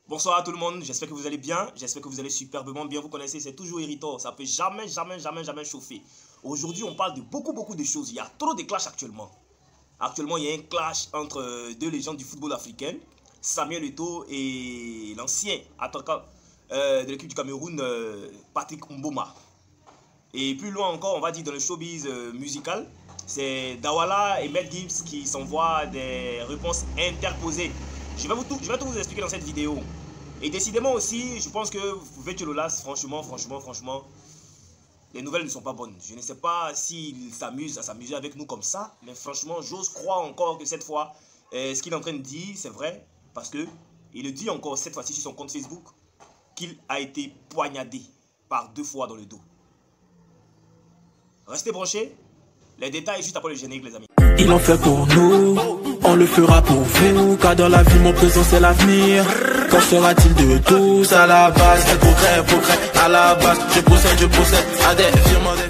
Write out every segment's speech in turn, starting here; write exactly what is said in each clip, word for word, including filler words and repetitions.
Bonsoir à tout le monde, j'espère que vous allez bien, j'espère que vous allez superbement bien. Vous connaissez, c'est toujours irritant, ça peut jamais, jamais, jamais, jamais chauffer. Aujourd'hui, on parle de beaucoup, beaucoup de choses. Il y a trop de clashs actuellement. Actuellement, il y a un clash entre deux légendes du football africain, Samuel Eto'o et l'ancien attaquant euh, de l'équipe du Cameroun, euh, Patrick Mboma. Et plus loin encore, on va dire dans le showbiz euh, musical, c'est Dawala et Mel Gibbs qui s'envoient des réponses interposées. Je vais, vous tout, je vais tout vous expliquer dans cette vidéo. Et décidément aussi, je pense que Vetchololas, franchement, franchement, franchement, les nouvelles ne sont pas bonnes. Je ne sais pas s'il s'amuse à s'amuser avec nous comme ça, mais franchement, j'ose croire encore que cette fois, euh, ce qu'il est en train de dire, c'est vrai, parce que il le dit encore cette fois-ci sur son compte Facebook, qu'il a été poignardé par deux fois dans le dos. Restez branchés, les détails juste après le générique, les amis. Il en fait pour nous, on le fera pour vous, car dans la vie mon présent c'est l'avenir. Qu'en sera-t-il de tous à la base? Quel progrès, progrès à la base. Je procède, je procède à des virements des...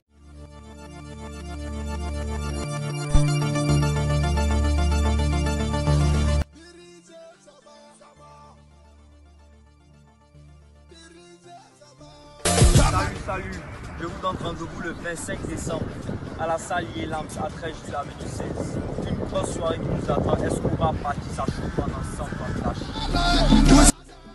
Salut, salut, je vous donne rendez-vous le vingt-cinq décembre à la salle Yelams à treize juillet avenue seize. Une grosse soirée qui nous attend. Est-ce qu'on va partir sa chauffe pendant cent ans de clash?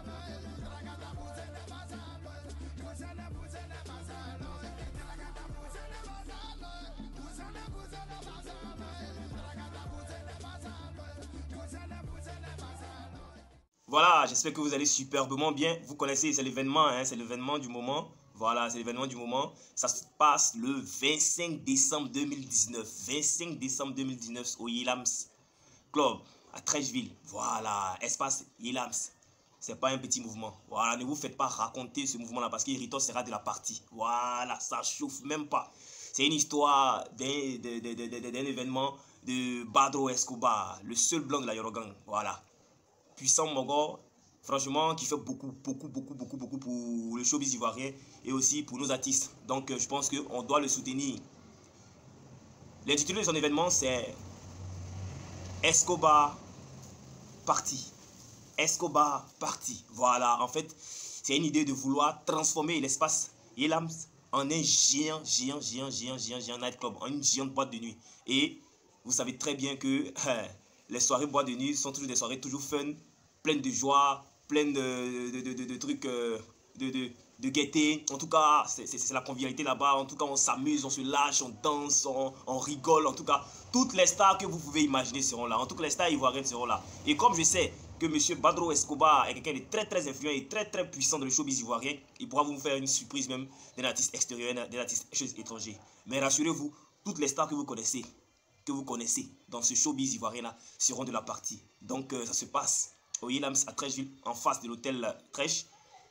Voilà, j'espère que vous allez superbement bien. Vous connaissez, c'est l'événement, hein, c'est l'événement du moment. Voilà, c'est l'événement du moment. Ça se passe le vingt-cinq décembre deux mille dix-neuf. vingt-cinq décembre deux mille dix-neuf au Yelams Club à Trècheville. Voilà, espace Yelams. C'est pas un petit mouvement. Voilà, ne vous faites pas raconter ce mouvement-là parce qu'Héritos sera de la partie. Voilà, ça chauffe même pas. C'est une histoire d'un événement de Badro Escobar, le seul blanc de la Yorogan. Voilà. Puissant Mogor, franchement, qui fait beaucoup, beaucoup, beaucoup, beaucoup, beaucoup pour le showbiz ivoirien et aussi pour nos artistes. Donc, euh, je pense qu'on doit le soutenir. L'intitulé de son événement, c'est Escobar Party. Escobar Party. Voilà, en fait, c'est une idée de vouloir transformer l'espace Yelams en un géant, géant, géant, géant, géant, géant nightclub, en une géante boîte de nuit. Et vous savez très bien que euh, les soirées boîte de nuit sont toujours des soirées toujours fun, pleines de joie, pleines de, de, de, de, de trucs, euh, de, de, de gaieté. En tout cas, c'est la convivialité là-bas. En tout cas, on s'amuse, on se lâche, on danse, on, on rigole. En tout cas, toutes les stars que vous pouvez imaginer seront là. En tout cas, les stars ivoiriennes seront là. Et comme je sais que M. Badro Escobar est quelqu'un de très très influent et très très puissant dans le showbiz ivoirien, il pourra vous faire une surprise même d'un artiste extérieur, d'un artiste étranger. Mais rassurez-vous, toutes les stars que vous connaissez, que vous connaissez dans ce showbiz ivoirien là seront de la partie. Donc euh, ça se passe au Yelams à Trècheville, en face de l'hôtel Trèche.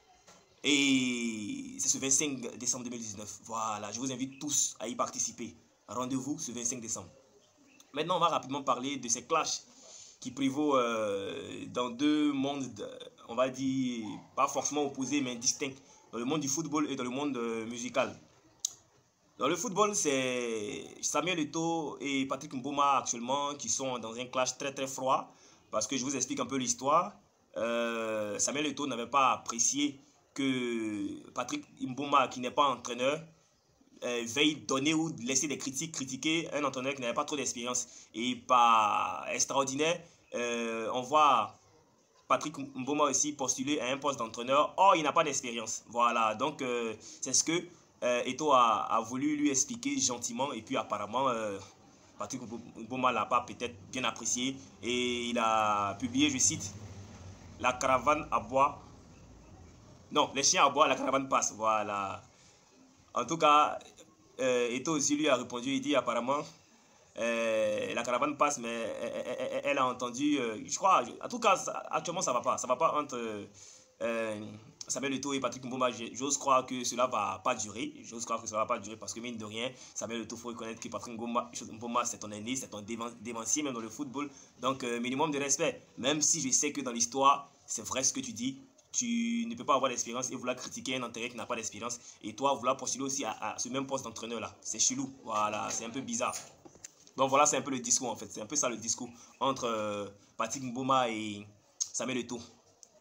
Et c'est ce vingt-cinq décembre deux mille dix-neuf. Voilà, je vous invite tous à y participer. Rendez-vous ce vingt-cinq décembre. Maintenant, on va rapidement parler de ces clashs qui prévaut euh, dans deux mondes, on va dire, pas forcément opposés, mais distincts. Dans le monde du football et dans le monde euh, musical. Dans le football, c'est Samuel Eto'o et Patrick Mboma actuellement qui sont dans un clash très très froid. Parce que je vous explique un peu l'histoire. Euh, Samuel Eto'o n'avait pas apprécié que Patrick Mboma, qui n'est pas entraîneur, euh, veuille donner ou laisser des critiques, critiquer un entraîneur qui n'avait pas trop d'expérience. Et par extraordinaire, euh, on voit Patrick Mboma aussi postuler à un poste d'entraîneur. Or, il n'a pas d'expérience. Voilà, donc euh, c'est ce que euh, Eto'o a, a voulu lui expliquer gentiment. Et puis apparemment... Euh, Patrick Mboma l'a pas peut-être bien apprécié et il a publié, je cite, la caravane à bois. Non, les chiens à bois, la caravane passe. Voilà. En tout cas, euh, Eto'o aussi lui a répondu, il dit apparemment, euh, la caravane passe, mais elle, elle, elle a entendu, euh, je crois, en tout cas, ça, actuellement ça va pas. Ça va pas entre euh, Samuel Eto'o et Patrick Mboma. J'ose croire que cela va pas durer. J'ose croire que cela va pas durer parce que mine de rien, Samuel Eto'o, il faut reconnaître que Patrick Mboma, c'est ton aîné, c'est ton dévancier même dans le football. Donc, euh, minimum de respect. Même si je sais que dans l'histoire, c'est vrai ce que tu dis. Tu ne peux pas avoir d'expérience et vouloir critiquer un entraîneur qui n'a pas d'expérience. Et toi, vouloir postuler aussi à, à ce même poste d'entraîneur-là. C'est chelou. Voilà, c'est un peu bizarre. Donc voilà, c'est un peu le discours en fait. C'est un peu ça le discours entre euh, Patrick Mboma et Samuel Eto'o.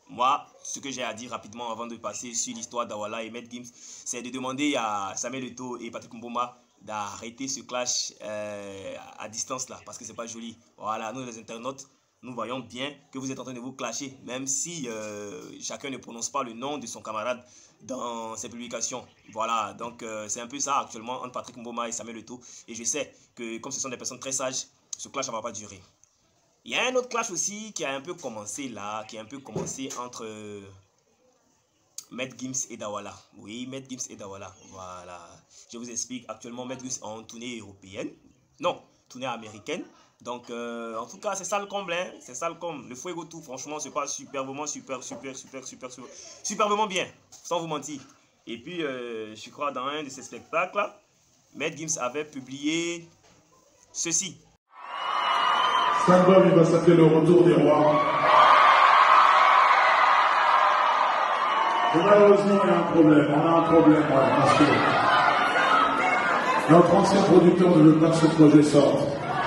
moi, ce que j'ai à dire rapidement avant de passer sur l'histoire d'Awala et Maître Gims, c'est de demander à Samuel Eto'o et Patrick Mboma d'arrêter ce clash euh, à distance là, parce que c'est pas joli. Voilà, nous les internautes, nous voyons bien que vous êtes en train de vous clasher, même si euh, chacun ne prononce pas le nom de son camarade dans ses publications. Voilà, donc euh, c'est un peu ça actuellement entre Patrick Mboma et Samuel Eto'o. Et je sais que comme ce sont des personnes très sages, ce clash ne va pas durer. Il y a un autre clash aussi qui a un peu commencé là, qui a un peu commencé entre euh, Maître Gims et Dawala. Oui, Maître Gims et Dawala. Voilà. Je vous explique. Actuellement, Maître Gims est en tournée européenne. Non, tournée américaine. Donc, euh, en tout cas, c'est ça le comble. Hein? C'est ça le comble. Le Fuego tout, franchement, c'est pas superbement, super, super, super, super, super, superbement bien. Sans vous mentir. Et puis, euh, je crois, dans un de ces spectacles, Maître Gims avait publié ceci. Cet album, il va s'appeler Le Retour des Rois. Et malheureusement, il y a un problème. On a un problème, ouais, parce que notre ancien producteur ne veut pas que ce projet sorte.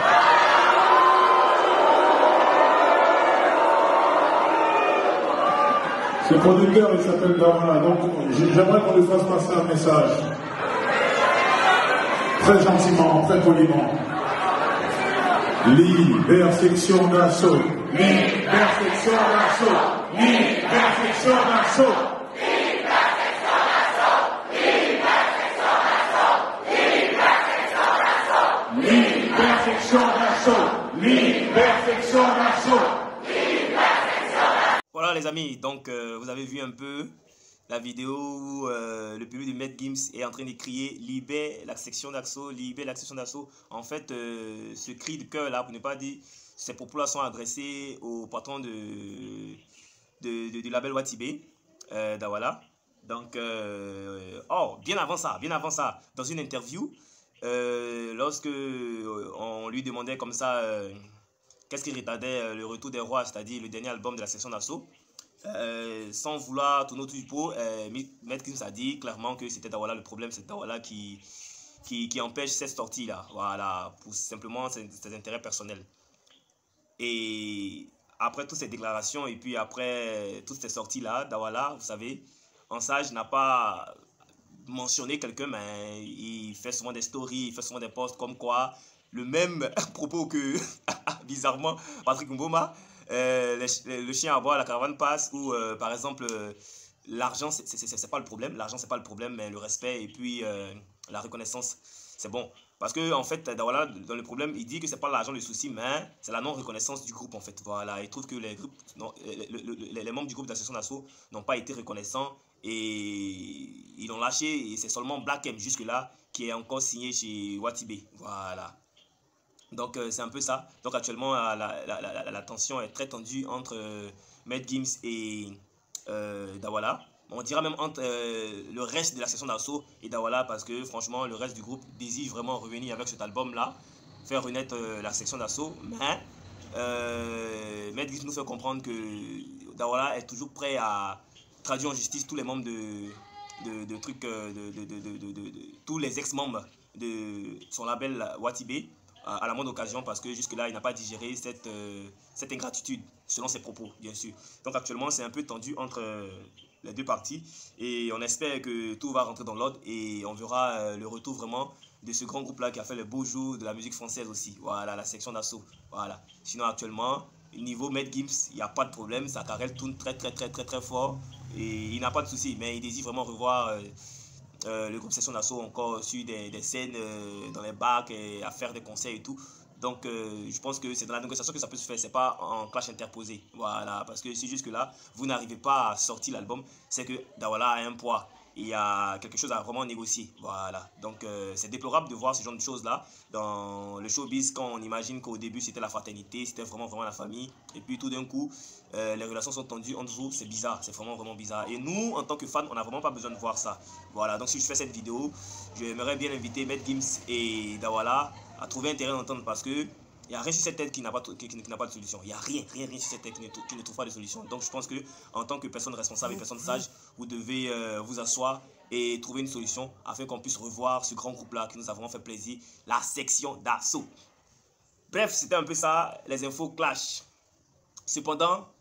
Ce producteur, il s'appelle Dawala. Donc, j'aimerais qu'on lui fasse passer un message. Très gentiment, très poliment. Libersection d'assaut. Libersection d'assaut. Libersection d'assaut. Libersection d'assaut. Libersection d'assaut. Libersection d'assaut. Voilà les amis, donc euh, vous avez vu un peu la vidéo où euh, le public de Maître Gims est en train de crier « Libère la section d'assaut, libère la section d'assaut ». En fait, euh, ce cri de cœur là, pour ne pas dire, ces propos-là sont adressés au patron de, de, de, du label Watibé, euh, Dawala. Donc, euh, oh, bien avant ça, bien avant ça, dans une interview, euh, lorsque on lui demandait comme ça euh, qu'est-ce qui retardait le retour des rois, c'est-à-dire le dernier album de la section d'assaut, Euh, sans vouloir tourner autour du pot, euh, Maître Gims a dit clairement que c'était Dawala le problème, c'est Dawala qui, qui, qui empêche cette sortie-là, voilà, pour simplement ses, ses intérêts personnels. Et après toutes ces déclarations et puis après toutes ces sorties-là, Dawala, vous savez, en sage n'a pas mentionné quelqu'un, mais il fait souvent des stories, il fait souvent des posts comme quoi, le même propos que, bizarrement, Patrick Mboma, Euh, le, le chien à boire, la caravane passe, ou euh, par exemple euh, l'argent c'est pas le problème, l'argent c'est pas le problème, mais le respect et puis euh, la reconnaissance c'est bon, parce que en fait Dawala, dans le problème il dit que c'est pas l'argent le souci, mais c'est la non reconnaissance du groupe en fait. Voilà, il trouve que les groupes non, les, les, les membres du groupe d'association d'assaut n'ont pas été reconnaissants et ils l'ont lâché, et c'est seulement Black M jusque là qui est encore signé chez Watibé. Voilà. Donc euh, c'est un peu ça. Donc actuellement la, la, la, la, la tension est très tendue entre euh, Maître Gims et euh, Dawala. On dira même entre euh, le reste de la section d'assaut et Dawala, parce que franchement le reste du groupe désire vraiment revenir avec cet album là, faire renaître euh, la section d'assaut. Mais euh, Maître Gims nous fait comprendre que Dawala est toujours prêt à traduire en justice tous les membres de, de, de trucs, de, de, de, de, de, de, de tous les ex-membres de son label Watibé, à la moindre occasion, parce que jusque-là, il n'a pas digéré cette, euh, cette ingratitude, selon ses propos, bien sûr. Donc actuellement, c'est un peu tendu entre euh, les deux parties, et on espère que tout va rentrer dans l'ordre, et on verra euh, le retour vraiment de ce grand groupe-là qui a fait le beau jour de la musique française aussi. Voilà, la section d'assaut. Voilà. Sinon, actuellement, niveau Maître Gims, il n'y a pas de problème, sa carrière tourne très, très, très, très, très fort, et il n'a pas de souci, mais il désire vraiment revoir... Euh, Euh, le groupe Section d'Assaut encore sur des, des scènes euh, dans les bacs et à faire des concerts et tout. Donc euh, je pense que c'est dans la négociation que ça peut se faire, c'est pas en clash interposé. Voilà, parce que si jusque là vous n'arrivez pas à sortir l'album, c'est que Dawala a un poids. Il y a quelque chose à vraiment négocier. Voilà. Donc euh, c'est déplorable de voir ce genre de choses là dans le showbiz, quand on imagine qu'au début c'était la fraternité, c'était vraiment vraiment la famille, et puis tout d'un coup euh, les relations sont tendues entre vous. C'est bizarre, c'est vraiment vraiment bizarre, et nous en tant que fans on n'a vraiment pas besoin de voir ça. Voilà, donc si je fais cette vidéo, j'aimerais bien inviter Maître Gims et Dawala à trouver un terrain d'entente, parce que il n'y a rien sur cette tête qui n'a pas, qui, qui n'a pas de solution. Il n'y a rien, rien, rien sur cette tête qui ne, qui ne trouve pas de solution. Donc je pense que en tant que personne responsable et personne sage, vous devez euh, vous asseoir et trouver une solution afin qu'on puisse revoir ce grand groupe-là qui nous a vraiment fait plaisir, la section d'assaut. Bref, c'était un peu ça, les infos clash. Cependant,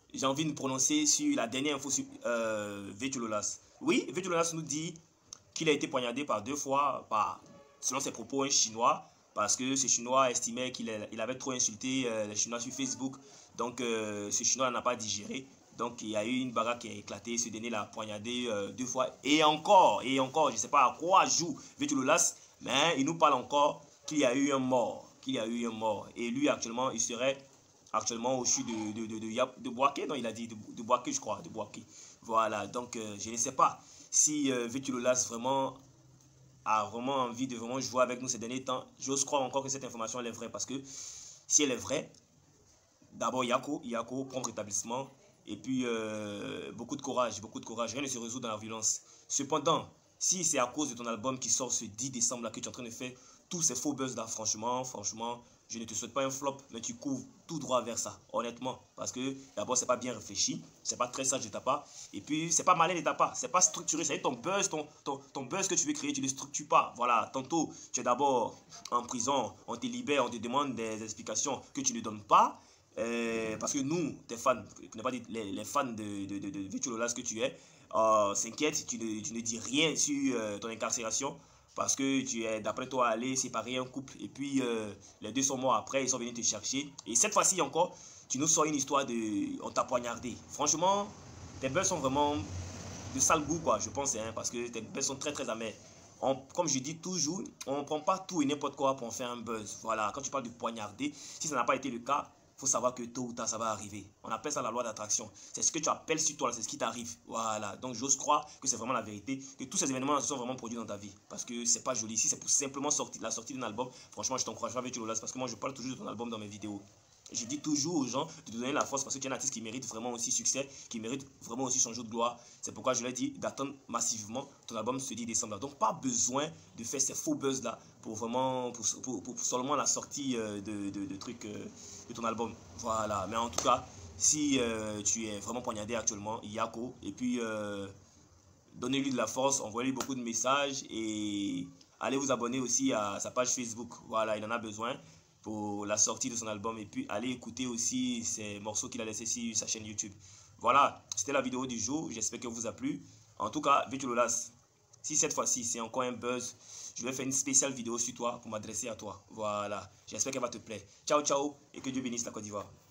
j'ai envie de me prononcer sur la dernière info sur euh, Vetulolas. Oui, Vetulolas nous dit qu'il a été poignardé par deux fois, par, selon ses propos, un Chinois, parce que ce Chinois estimait qu'il il avait trop insulté euh, les Chinois sur Facebook. Donc, euh, ce Chinois n'a pas digéré. Donc, il y a eu une bagarre qui a éclaté. Ce dernier l'a poignardé euh, deux fois. Et encore, et encore, je ne sais pas à quoi joue Vetulolas, mais il nous parle encore qu'il y a eu un mort. Qu'il y a eu un mort. Et lui, actuellement, il serait actuellement au-dessus de, de, de, de, de Boaké. Non, il a dit de, de Boaké, je crois. De Boaké. Voilà. Donc, euh, je ne sais pas si euh, Vetulolas vraiment a vraiment envie de vraiment jouer avec nous ces derniers temps. J'ose croire encore que cette information elle est vraie, parce que si elle est vraie, d'abord Yako, Yako, prompt rétablissement, et puis euh, beaucoup de courage, beaucoup de courage, rien ne se résout dans la violence. Cependant, si c'est à cause de ton album qui sort ce dix décembre là que tu es en train de faire tous ces faux buzz là, franchement, franchement, je ne te souhaite pas un flop, mais tu couvres tout droit vers ça, honnêtement. Parce que d'abord, c'est pas bien réfléchi, c'est pas très sage de ta part, et puis c'est pas malin de ta part, c'est pas structuré. C'est ton buzz, ton, ton, ton buzz que tu veux créer, tu ne le structures pas. Voilà, tantôt, tu es d'abord en prison, on te libère, on te demande des explications que tu ne donnes pas. Euh, parce que nous, tes fans, pas dit, les, les fans de, de, de, de Vetulolas que tu es, euh, s'inquiètent, tu ne, tu ne dis rien sur euh, ton incarcération. Parce que tu es, d'après toi, allé séparer un couple. Et puis, euh, les deux sont morts après. Ils sont venus te chercher. Et cette fois-ci encore, tu nous sors une histoire de... On t'a poignardé. Franchement, tes buzz sont vraiment de sale goût, quoi, je pense. Hein, parce que tes buzz sont très, très amers. On, comme je dis toujours, on ne prend pas tout et n'importe quoi pour en faire un buzz. Voilà, quand tu parles de poignarder, si ça n'a pas été le cas, il faut savoir que tôt ou tard, ça va arriver. On appelle ça la loi d'attraction. C'est ce que tu appelles sur toi, c'est ce qui t'arrive. Voilà. Donc, j'ose croire que c'est vraiment la vérité, que tous ces événements se sont vraiment produits dans ta vie. Parce que c'est pas joli. Si c'est pour simplement sortir, la sortie d'un album, franchement, je t'encourage pas avec Vetulolas, parce que moi, je parle toujours de ton album dans mes vidéos. Je dis toujours aux gens de te donner la force, parce que tu es un artiste qui mérite vraiment aussi succès, qui mérite vraiment aussi son jour de gloire. C'est pourquoi je leur ai dit d'attendre massivement ton album ce dix décembre. Donc, pas besoin de faire ces faux buzz là pour vraiment, pour, pour, pour seulement la sortie de, de, de trucs euh, de ton album. Voilà. Mais en tout cas, si euh, tu es vraiment poignardé actuellement, Yako, et puis euh, donnez-lui de la force, envoyez-lui beaucoup de messages et allez vous abonner aussi à sa page Facebook. Voilà, il en a besoin pour la sortie de son album, et puis allez écouter aussi ces morceaux qu'il a laissés sur sa chaîne YouTube. Voilà, c'était la vidéo du jour, j'espère qu'elle vous a plu. En tout cas, Vetulolas, si cette fois-ci c'est encore un buzz, je vais faire une spéciale vidéo sur toi pour m'adresser à toi. Voilà, j'espère qu'elle va te plaire. Ciao, ciao, et que Dieu bénisse la Côte d'Ivoire.